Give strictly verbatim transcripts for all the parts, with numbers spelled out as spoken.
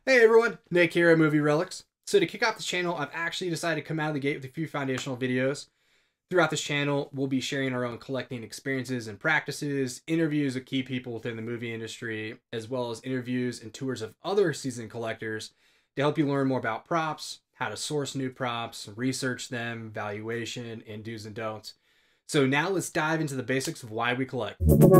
Hey everyone, Nick here at Movie Relics. So to kick off this channel, I've actually decided to come out of the gate with a few foundational videos. Throughout this channel, we'll be sharing our own collecting experiences and practices, interviews with key people within the movie industry, as well as interviews and tours of other seasoned collectors to help you learn more about props, how to source new props, research them, valuation, and do's and don'ts. So now let's dive into the basics of why we collect.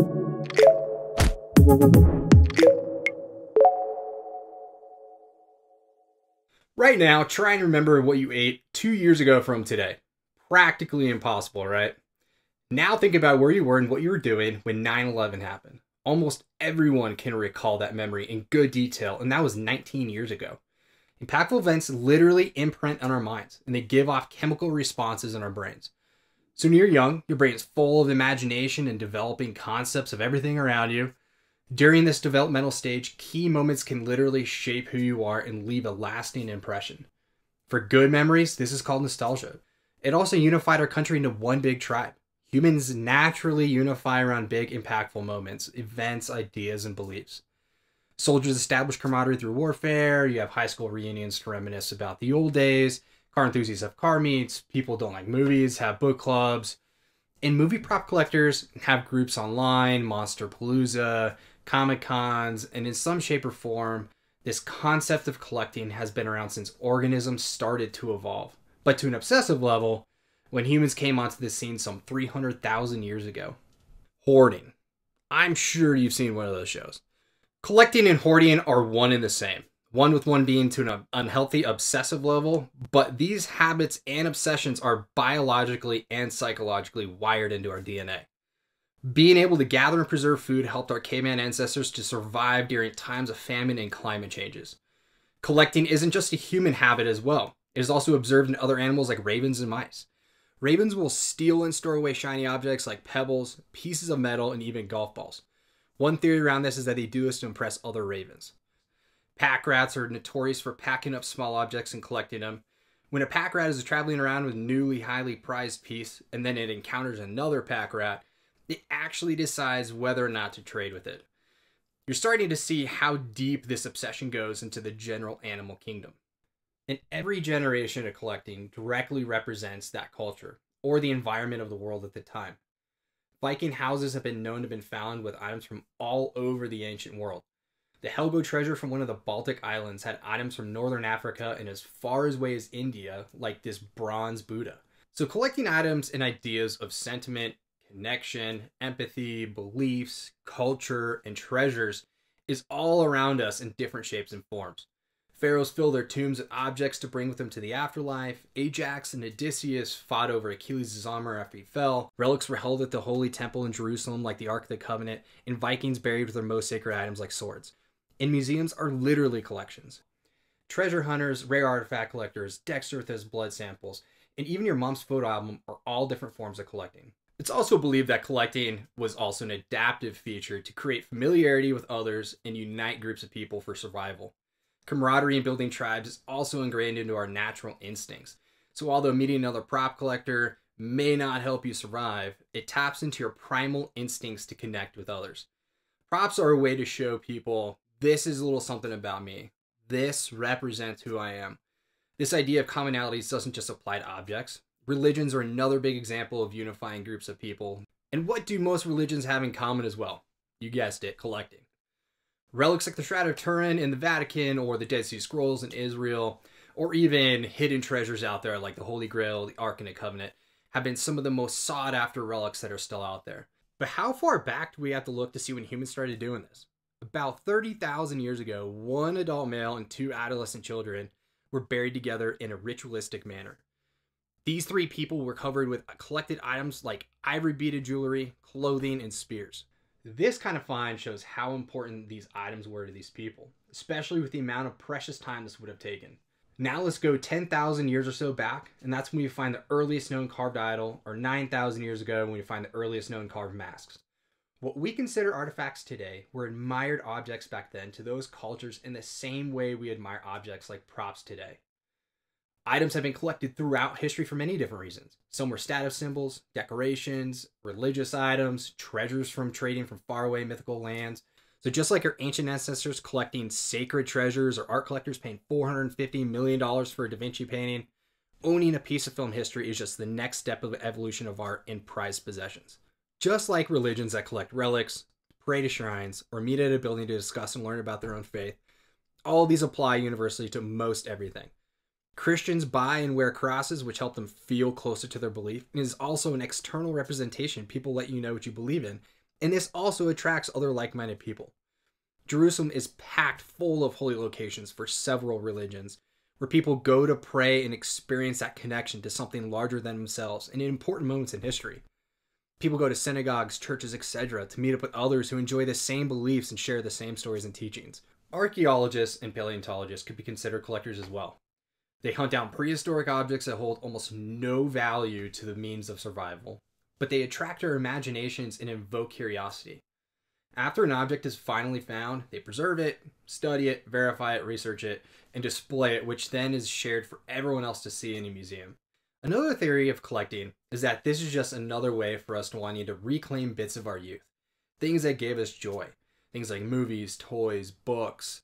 Right now, try and remember what you ate two years ago from today. Practically impossible, right? Now think about where you were and what you were doing when nine eleven happened. Almost everyone can recall that memory in good detail, and that was nineteen years ago. Impactful events literally imprint on our minds, and they give off chemical responses in our brains. So when you're young, your brain is full of imagination and developing concepts of everything around you. During this developmental stage, key moments can literally shape who you are and leave a lasting impression. For good memories, this is called nostalgia. It also unified our country into one big tribe. Humans naturally unify around big, impactful moments, events, ideas, and beliefs. Soldiers establish camaraderie through warfare. You have high school reunions to reminisce about the old days. Car enthusiasts have car meets. People don't like movies, have book clubs. And movie prop collectors have groups online, Monster Palooza, Comic Cons, and in some shape or form, this concept of collecting has been around since organisms started to evolve. But to an obsessive level, when humans came onto the scene some three hundred thousand years ago. Hoarding. I'm sure you've seen one of those shows. Collecting and hoarding are one and the same. One with one being to an unhealthy, obsessive level, but these habits and obsessions are biologically and psychologically wired into our D N A. Being able to gather and preserve food helped our caveman ancestors to survive during times of famine and climate changes. Collecting isn't just a human habit as well. It is also observed in other animals like ravens and mice. Ravens will steal and store away shiny objects like pebbles, pieces of metal, and even golf balls. One theory around this is that they do this to impress other ravens. Pack rats are notorious for packing up small objects and collecting them. When a pack rat is traveling around with a newly highly prized piece and then it encounters another pack rat, it actually decides whether or not to trade with it. You're starting to see how deep this obsession goes into the general animal kingdom. And every generation of collecting directly represents that culture or the environment of the world at the time. Viking houses have been known to have been found with items from all over the ancient world. The Helgo treasure from one of the Baltic islands had items from northern Africa and as far away as India, like this bronze Buddha. So collecting items and ideas of sentiment, connection, empathy, beliefs, culture, and treasures is all around us in different shapes and forms. Pharaohs filled their tombs with objects to bring with them to the afterlife. Ajax and Odysseus fought over Achilles' armor after he fell. Relics were held at the Holy Temple in Jerusalem like the Ark of the Covenant, and Vikings buried with their most sacred items like swords. And museums are literally collections. Treasure hunters, rare artifact collectors, Dexterous blood samples, and even your mom's photo album are all different forms of collecting. It's also believed that collecting was also an adaptive feature to create familiarity with others and unite groups of people for survival. Camaraderie and building tribes is also ingrained into our natural instincts. So although meeting another prop collector may not help you survive, it taps into your primal instincts to connect with others. Props are a way to show people, this is a little something about me. This represents who I am. This idea of commonalities doesn't just apply to objects. Religions are another big example of unifying groups of people. And what do most religions have in common as well? You guessed it, collecting. Relics like the Shroud of Turin in the Vatican, or the Dead Sea Scrolls in Israel, or even hidden treasures out there like the Holy Grail, the Ark of the Covenant, have been some of the most sought after relics that are still out there. But how far back do we have to look to see when humans started doing this? About thirty thousand years ago, one adult male and two adolescent children were buried together in a ritualistic manner. These three people were covered with collected items like ivory beaded jewelry, clothing, and spears. This kind of find shows how important these items were to these people, especially with the amount of precious time this would have taken. Now let's go ten thousand years or so back, and that's when we find the earliest known carved idol, or nine thousand years ago when we find the earliest known carved masks. What we consider artifacts today were admired objects back then to those cultures in the same way we admire objects like props today. Items have been collected throughout history for many different reasons. Some were status symbols, decorations, religious items, treasures from trading from faraway mythical lands. So just like our ancient ancestors collecting sacred treasures or art collectors paying four hundred fifty million dollars for a Da Vinci painting, owning a piece of film history is just the next step of the evolution of art and prized possessions. Just like religions that collect relics, pray to shrines, or meet at a building to discuss and learn about their own faith, all these apply universally to most everything. Christians buy and wear crosses, which help them feel closer to their belief, and is also an external representation. People let you know what you believe in, and this also attracts other like-minded people. Jerusalem is packed full of holy locations for several religions, where people go to pray and experience that connection to something larger than themselves and in important moments in history. People go to synagogues, churches, et cetera to meet up with others who enjoy the same beliefs and share the same stories and teachings. Archaeologists and paleontologists could be considered collectors as well. They hunt down prehistoric objects that hold almost no value to the means of survival, but they attract our imaginations and invoke curiosity. After an object is finally found, they preserve it, study it, verify it, research it, and display it, which then is shared for everyone else to see in a museum. Another theory of collecting is that this is just another way for us to wanting to reclaim bits of our youth. Things that gave us joy. Things like movies, toys, books.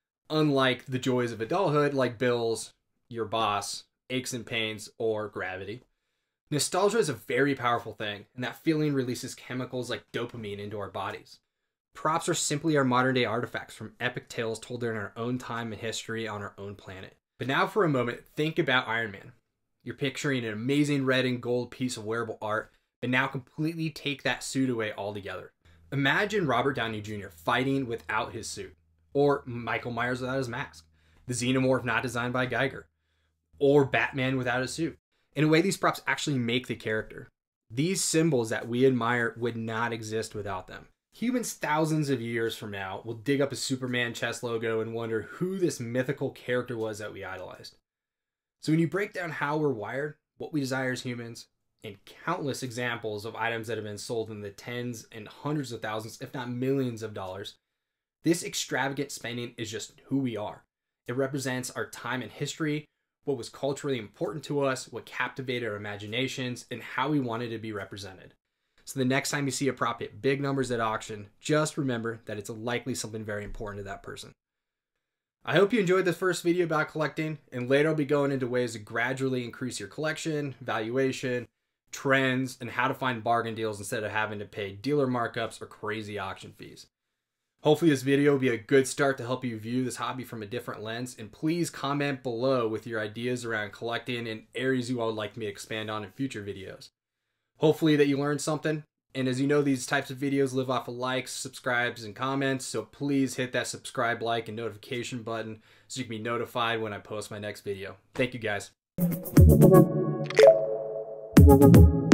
Unlike the joys of adulthood like bills, your boss, aches and pains, or gravity. Nostalgia is a very powerful thing, and that feeling releases chemicals like dopamine into our bodies. Props are simply our modern day artifacts from epic tales told during our own time in history on our own planet. But now for a moment, think about Iron Man. You're picturing an amazing red and gold piece of wearable art, but now completely take that suit away altogether. Imagine Robert Downey Junior fighting without his suit, or Michael Myers without his mask, the Xenomorph not designed by Geiger, or Batman without a suit. In a way, these props actually make the character. These symbols that we admire would not exist without them. Humans thousands of years from now will dig up a Superman chest logo and wonder who this mythical character was that we idolized. So when you break down how we're wired, what we desire as humans, and countless examples of items that have been sold in the tens and hundreds of thousands, if not millions of dollars, this extravagant spending is just who we are. It represents our time in history, what was culturally important to us, what captivated our imaginations, and how we wanted to be represented. So the next time you see a prop hit big numbers at auction, just remember that it's likely something very important to that person. I hope you enjoyed this first video about collecting, and later I'll be going into ways to gradually increase your collection, valuation, trends, and how to find bargain deals instead of having to pay dealer markups or crazy auction fees. Hopefully this video will be a good start to help you view this hobby from a different lens, and please comment below with your ideas around collecting and areas you would like me to expand on in future videos. Hopefully that you learned something, and as you know, these types of videos live off of likes, subscribes, and comments, so please hit that subscribe, like, and notification button so you can be notified when I post my next video. Thank you guys.